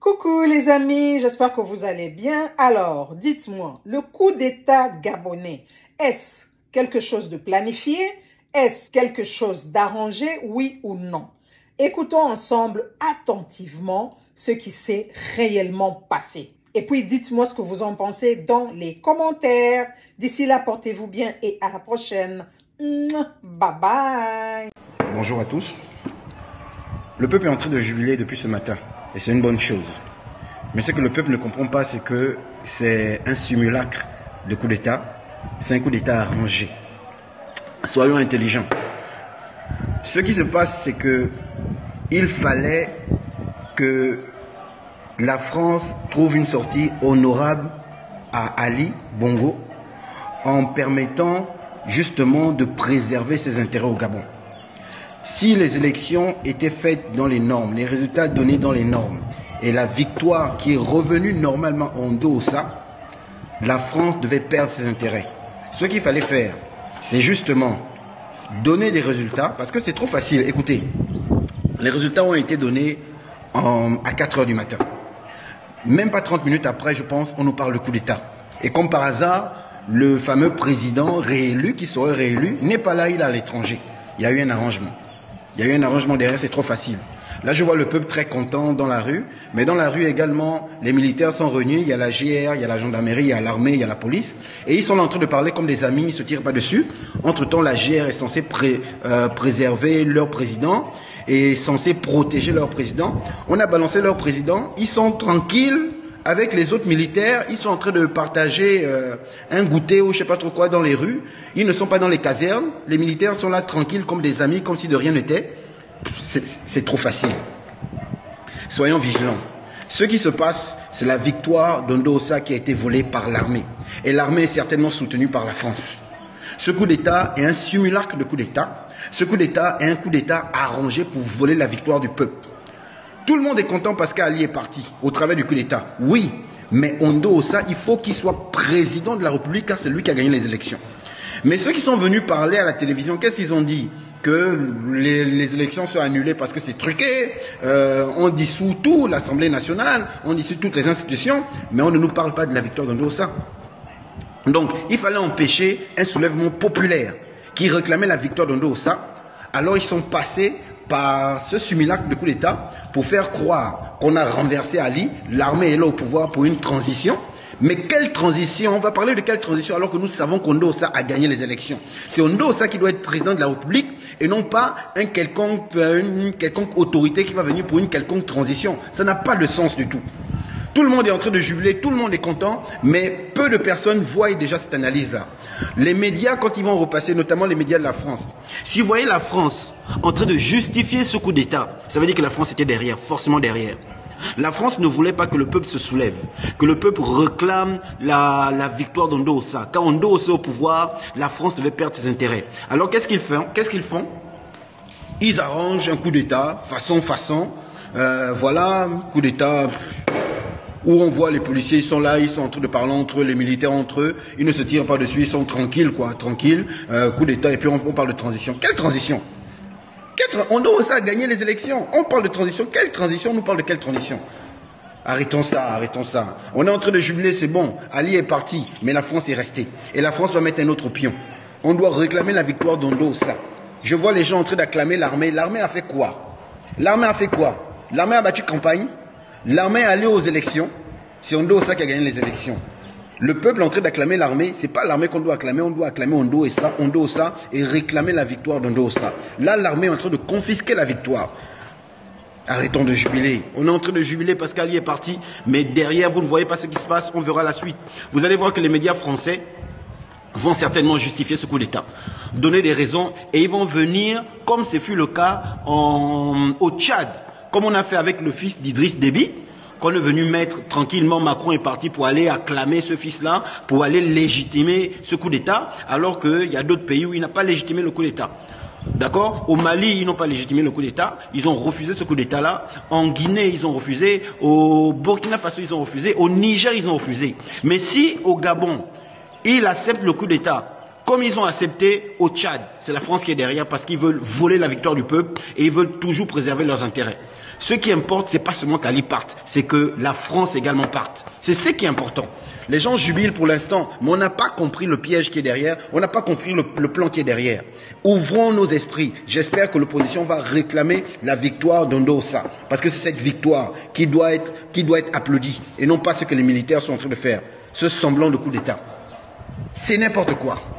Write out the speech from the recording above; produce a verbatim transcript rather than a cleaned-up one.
Coucou les amis, j'espère que vous allez bien. Alors, dites-moi, le coup d'État gabonais, est-ce quelque chose de planifié? Est-ce quelque chose d'arrangé, oui ou non? Écoutons ensemble attentivement ce qui s'est réellement passé. Et puis, dites-moi ce que vous en pensez dans les commentaires. D'ici là, portez-vous bien et à la prochaine. Bye bye. Bonjour à tous. Le peuple est en train de jubiler depuis ce matin. Et c'est une bonne chose. Mais ce que le peuple ne comprend pas, c'est que c'est un simulacre de coup d'État. C'est un coup d'État arrangé. Soyons intelligents. Ce qui se passe, c'est que il fallait que la France trouve une sortie honorable à Ali Bongo en permettant justement de préserver ses intérêts au Gabon. Si les élections étaient faites dans les normes, les résultats donnés dans les normes, et la victoire qui est revenue normalement en Ndossa, la France devait perdre ses intérêts. Ce qu'il fallait faire, c'est justement donner des résultats, parce que c'est trop facile. Écoutez, les résultats ont été donnés en, à quatre heures du matin. Même pas trente minutes après, je pense, on nous parle de coup d'État. Et comme par hasard, le fameux président réélu, qui serait réélu, n'est pas là, il est à l'étranger. Il y a eu un arrangement. Il y a eu un arrangement derrière, c'est trop facile. Là, je vois le peuple très content dans la rue, mais dans la rue également, les militaires sont réunis, il y a la G R, il y a la gendarmerie, il y a l'armée, il y a la police, et ils sont là en train de parler comme des amis, ils ne se tirent pas dessus. Entre-temps, la G R est censée pré, euh, préserver leur président, et censée protéger leur président. On a balancé leur président, ils sont tranquilles avec les autres militaires, ils sont en train de partager euh, un goûter ou je sais pas trop quoi dans les rues. Ils ne sont pas dans les casernes, les militaires sont là tranquilles comme des amis, comme si de rien n'était. C'est trop facile. Soyons vigilants. Ce qui se passe, c'est la victoire d'Ndossa qui a été volée par l'armée. Et l'armée est certainement soutenue par la France. Ce coup d'État est un simulacre de coup d'État. Ce coup d'État est un coup d'État arrangé pour voler la victoire du peuple. Tout le monde est content parce qu'Ali est parti au travers du coup d'État. Oui, mais Ndossa, il faut qu'il soit président de la République car c'est lui qui a gagné les élections. Mais ceux qui sont venus parler à la télévision, qu'est-ce qu'ils ont dit? Que les, les élections sont annulées parce que c'est truqué, euh, on dissout tout, l'Assemblée nationale, on dissout toutes les institutions, mais on ne nous parle pas de la victoire d'Ndossa. Donc, il fallait empêcher un soulèvement populaire qui réclamait la victoire d'Ndossa. Alors, ils sont passés par ce simulacre de coup d'État pour faire croire qu'on a renversé Ali, l'armée est là au pouvoir pour une transition. Mais quelle transition? On va parler de quelle transition alors que nous savons qu'Ndossa a gagné les élections. C'est Ndossa qui doit être président de la République et non pas un quelconque, une quelconque autorité qui va venir pour une quelconque transition. Ça n'a pas de sens du tout. Tout le monde est en train de jubiler, tout le monde est content, mais peu de personnes voient déjà cette analyse-là. Les médias, quand ils vont repasser, notamment les médias de la France, si vous voyez la France en train de justifier ce coup d'État, ça veut dire que la France était derrière, forcément derrière. La France ne voulait pas que le peuple se soulève, que le peuple réclame la, la victoire d'Ndossa. Quand Ndossa est au pouvoir, la France devait perdre ses intérêts. Alors qu'est-ce qu'ils font? Qu'est-ce qu'ils font? Ils arrangent un coup d'État, façon, façon. Euh, voilà, coup d'État où on voit les policiers, ils sont là, ils sont en train de parler entre eux, les militaires entre eux, ils ne se tirent pas dessus, ils sont tranquilles, quoi, tranquilles. Euh, coup d'État, et puis on, on parle de transition. Quelle transition? On doit aussi gagner les élections. On parle de transition. Quelle transition? On nous parle de quelle transition? Arrêtons ça, arrêtons ça. On est en train de jubiler, c'est bon. Ali est parti, mais la France est restée. Et la France va mettre un autre pion. On doit réclamer la victoire d'Ndossa. Je vois les gens en train d'acclamer l'armée. L'armée a fait quoi? L'armée a fait quoi? L'armée a battu campagne. L'armée est allée aux élections. C'est Ndossa qui a gagné les élections. Le peuple est en train d'acclamer l'armée, c'est pas l'armée qu'on doit acclamer, on doit acclamer Ndossa, Ndossa et réclamer la victoire d'Ndossa. Là, l'armée est en train de confisquer la victoire. Arrêtons de jubiler. On est en train de jubiler parce qu'Ali est parti, mais derrière, vous ne voyez pas ce qui se passe, on verra la suite. Vous allez voir que les médias français vont certainement justifier ce coup d'État, donner des raisons, et ils vont venir, comme ce fut le cas en, au Tchad, comme on a fait avec le fils d'Idriss Déby, qu'on est venu mettre tranquillement, Macron est parti pour aller acclamer ce fils-là, pour aller légitimer ce coup d'État, alors qu'il y a d'autres pays où il n'a pas légitimé le coup d'État. D'accord? Au Mali, ils n'ont pas légitimé le coup d'État, ils ont refusé ce coup d'État-là. En Guinée, ils ont refusé. Au Burkina Faso, ils ont refusé. Au Niger, ils ont refusé. Mais si au Gabon, ils acceptent le coup d'État, comme ils ont accepté au Tchad, c'est la France qui est derrière parce qu'ils veulent voler la victoire du peuple et ils veulent toujours préserver leurs intérêts. Ce qui importe, c'est pas seulement qu'Ali parte, c'est que la France également parte. C'est ce qui est important. Les gens jubilent pour l'instant, mais on n'a pas compris le piège qui est derrière, on n'a pas compris le, le plan qui est derrière. Ouvrons nos esprits. J'espère que l'opposition va réclamer la victoire d'Ondossa, parce que c'est cette victoire qui doit être, qui doit être applaudie, et non pas ce que les militaires sont en train de faire, ce semblant de coup d'État. C'est n'importe quoi.